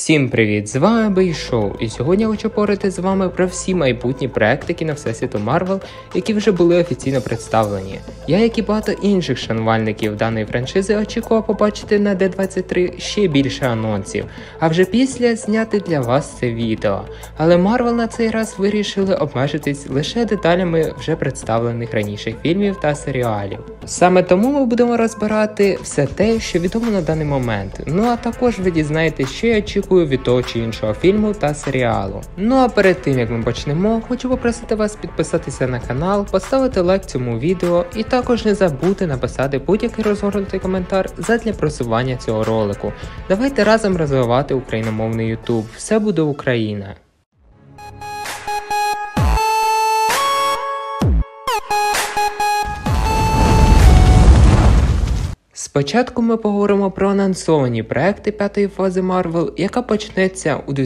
Всім привіт! З вами Бейшоу, і сьогодні я хочу поговорити з вами про всі майбутні проекти кіно Всесвіту Марвел, які вже були офіційно представлені. Я, як і багато інших шанувальників даної франшизи, очікував побачити на D23 ще більше анонсів, а вже після зняти для вас це відео. Але Марвел на цей раз вирішили обмежитись лише деталями вже представлених раніше фільмів та серіалів. Саме тому ми будемо розбирати все те, що відомо на даний момент. Ну а також ви дізнаєтесь, що я очікую від того чи іншого фільму та серіалу. Ну а перед тим як ми почнемо, хочу попросити вас підписатися на канал, поставити лайк цьому відео і також не забудьте написати будь-який розгорнутий коментар задля просування цього ролику. Давайте разом розвивати україномовний YouTube. Все буде Україна! Спочатку ми поговоримо про анонсовані проекти п'ятої фази Marvel, яка почнеться у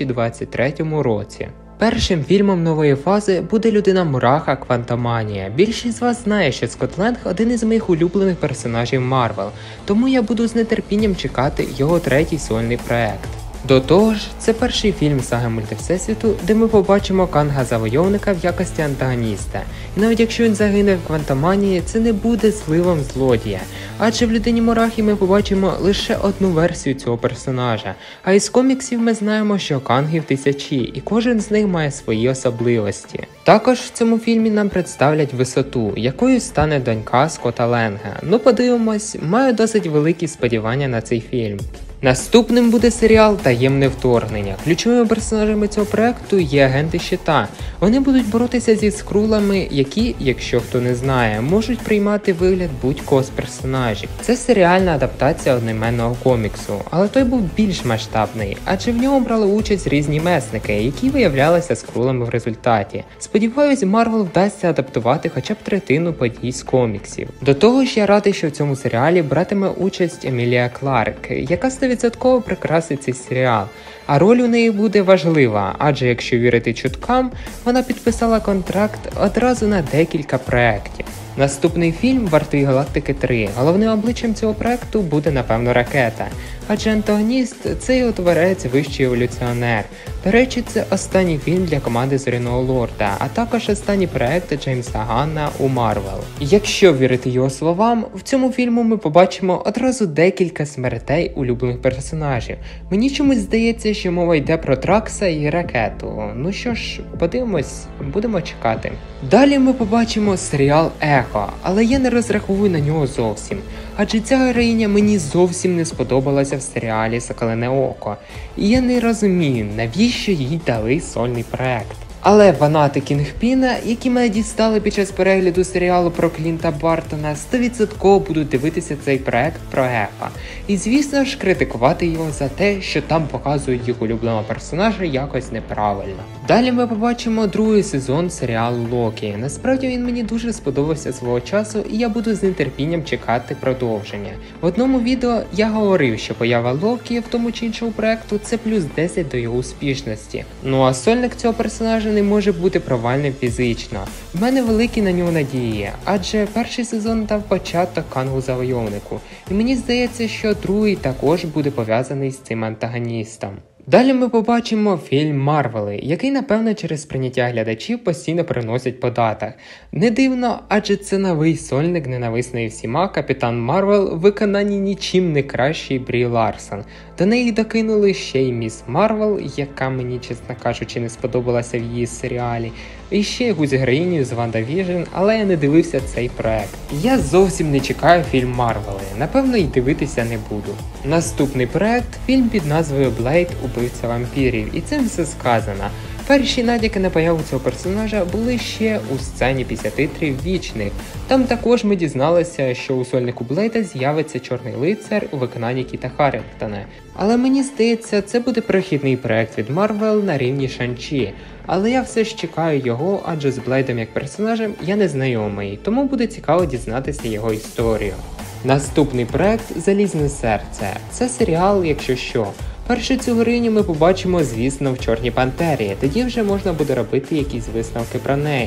2023 році. Першим фільмом нової фази буде Людина-Мураха Квантоманія. Більшість з вас знає, що Скотт Ланг – один із моїх улюблених персонажів Marvel, тому я буду з нетерпінням чекати його третій сольний проект. До того ж, це перший фільм саги Мультивсесвіту, де ми побачимо Канга-завойовника в якості антагоніста. І навіть якщо він загине в Квантоманії, це не буде зливом злодія, адже в Людині-Мурахі ми побачимо лише одну версію цього персонажа, а із коміксів ми знаємо, що Кангів тисячі, і кожен з них має свої особливості. Також в цьому фільмі нам представлять висоту, якою стане донька Скотта Ланга. Ну подивимось, маю досить великі сподівання на цей фільм. Наступним буде серіал «Таємне вторгнення». Ключовими персонажами цього проекту є агенти Щита. Вони будуть боротися зі скрулами, які, якщо хто не знає, можуть приймати вигляд будь-кого з персонажів. Це серіальна адаптація одноіменного коміксу, але той був більш масштабний, адже в ньому брали участь різні месники, які виявлялися скрулами в результаті. Сподіваюсь, Марвел вдасться адаптувати хоча б третину подій з коміксів. До того ж, я радий, що в цьому серіалі братиме участь Емілія Кларк, яка 100% прикрасить цей серіал, а роль у неї буде важлива, адже якщо вірити чуткам, вона підписала контракт одразу на декілька проєктів. Наступний фільм «Вартові Галактики 3». Головним обличчям цього проекту буде, напевно, Ракета, адже антагоніст – це його творець вищий еволюціонер. До речі, це останній фільм для команди Зоряного Лорда, а також останній проект Джеймса Ганна у Марвел. Якщо вірити його словам, в цьому фільму ми побачимо одразу декілька смертей улюблених персонажів. Мені чомусь здається, що мова йде про Тракса і Ракету. Ну що ж, подивимось, будемо чекати. Далі ми побачимо серіал «Ехо», але я не розраховую на нього зовсім, адже ця героїня мені зовсім не сподобалася в серіалі «Соколине око», і я не розумію, навіщо їй дали сольний проект. Але фанати Кінгпіна, які мене дістали під час перегляду серіалу про Клінта Бартона, 100% будуть дивитися цей проект про Ехо. І звісно ж критикувати його за те, що там показують їх улюбленого персонажа якось неправильно. Далі ми побачимо другий сезон серіалу Локі. Насправді він мені дуже сподобався свого часу, і я буду з нетерпінням чекати продовження. В одному відео я говорив, що поява Локі в тому чи іншому проекту – це плюс 10 до його успішності. Ну а сольник цього персонажа не може бути провальним фізично. В мене великі на нього надії, адже перший сезон дав початок Кангу-завойовнику, і мені здається, що другий також буде пов'язаний з цим антагоністом. Далі ми побачимо фільм «Марвели», який, напевно, через сприйняття глядачів постійно приносять по датах. Не дивно, адже це новий сольник ненависної всіма Капітан Марвел в виконанні нічим не кращий Брі Ларсон. До неї докинули ще й Міс Марвел, яка мені, чесно кажучи, не сподобалася в її серіалі, і ще якусь героїню з WandaVision, але я не дивився цей проект. Я зовсім не чекаю фільм «Марвели», напевно і дивитися не буду. Наступний проект – фільм під назвою «Блейд. Убивця вампірів», і цим все сказано. Перші натяки на появу цього персонажа були ще у сцені після титрів «Вічних». Там також ми дізналися, що у сольнику Блейда з'явиться Чорний лицар у виконанні Кіта Харрінгтона. Але мені здається, це буде прохідний проект від Марвел на рівні Шан-Чі. Але я все ж чекаю його, адже з Блейдом як персонажем я не знайомий, тому буде цікаво дізнатися його історію. Наступний проект «Залізне серце». Це серіал, якщо що. Першу цю героїню ми побачимо, звісно, в Чорній Пантері, тоді вже можна буде робити якісь висновки про неї.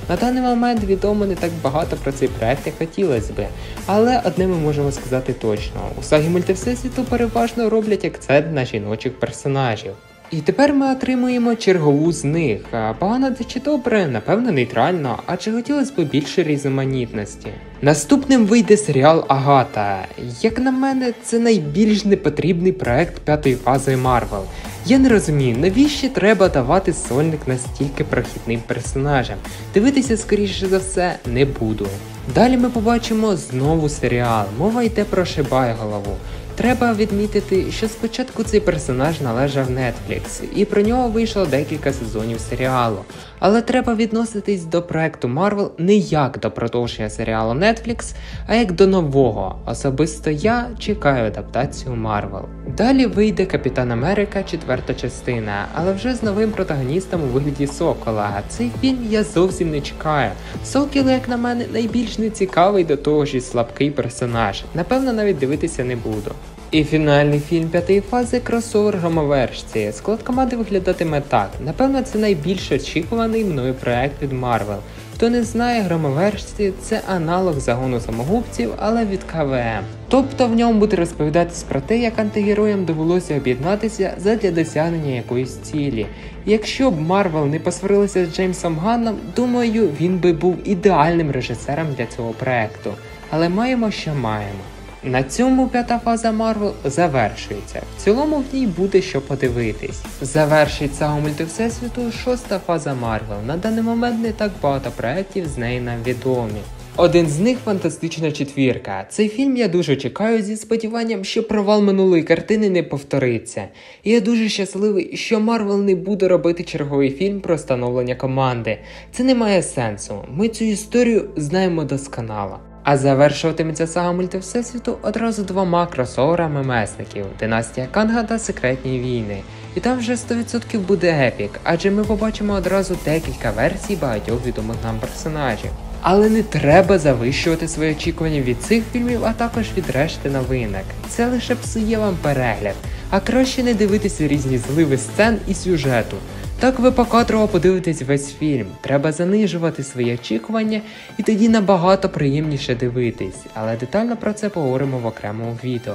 На даний момент відомо не так багато про цей проект, як хотілося би, але одне ми можемо сказати точно: у сагі мультивсесвіту переважно роблять акцент на жіночих персонажів. І тепер ми отримуємо чергову з них. Погано це чи добре? Напевно, нейтрально, адже хотілося б більше різноманітності. Наступним вийде серіал Агата. Як на мене, це найбільш непотрібний проект п'ятої фази Марвел. Я не розумію, навіщо треба давати сольник настільки прохідним персонажам. Дивитися, скоріше за все, не буду. Далі ми побачимо знову серіал. Мова йде про Шибайголову. Треба відмітити, що спочатку цей персонаж належав Netflix, і про нього вийшло декілька сезонів серіалу. Але треба відноситись до проекту Marvel не як до продовження серіалу Netflix, а як до нового. Особисто я чекаю адаптацію Marvel. Далі вийде Капітан Америка 4-та частина, але вже з новим протагоністом у вигляді Сокола. Цей фільм я зовсім не чекаю. Сокіл, як на мене, найбільш нецікавий, до того ж і слабкий персонаж. Напевно, навіть дивитися не буду. І фінальний фільм п'ятої фази – кросовер Громовержці. Склад команди виглядатиме так. Напевно, це найбільш очікуваний мною проект від Marvel. Хто не знає, Громовержці – це аналог загону самогубців, але від КВМ. Тобто в ньому буде розповідатись про те, як антигероям довелося об'єднатися задля досягнення якоїсь цілі. Якщо б Марвел не посварилися з Джеймсом Ганном, думаю, він би був ідеальним режисером для цього проекту. Але маємо, що маємо. На цьому п'ята фаза Marvel завершується. В цілому в ній буде що подивитись. Завершить сагу мультивсесвіту шоста фаза Marvel. На даний момент не так багато проєктів з неї нам відомі. Один з них – Фантастична четвірка. Цей фільм я дуже чекаю зі сподіванням, що провал минулої картини не повториться. І я дуже щасливий, що Marvel не буде робити черговий фільм про становлення команди. Це не має сенсу. Ми цю історію знаємо досконало. А завершуватиметься сага мультивсесвіту одразу двома кросоверами месників – Династія Канга та Секретні війни. І там вже 100% буде епік, адже ми побачимо одразу декілька версій багатьох відомих нам персонажів. Але не треба завищувати свої очікування від цих фільмів, а також від решти новинок. Це лише псує вам перегляд, а краще не дивитися різні зливи сцен і сюжету. Так ви покадрово подивитесь весь фільм, треба занижувати свої очікування і тоді набагато приємніше дивитись, але детально про це поговоримо в окремому відео.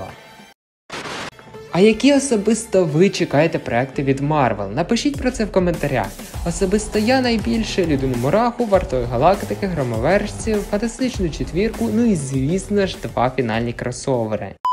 А які особисто ви чекаєте проекти від Marvel? Напишіть про це в коментарях. Особисто я найбільше Людину Мураху, Вартової Галактики, Громовержців, Фантастичну четвірку, ну і звісно ж два фінальні кросовери.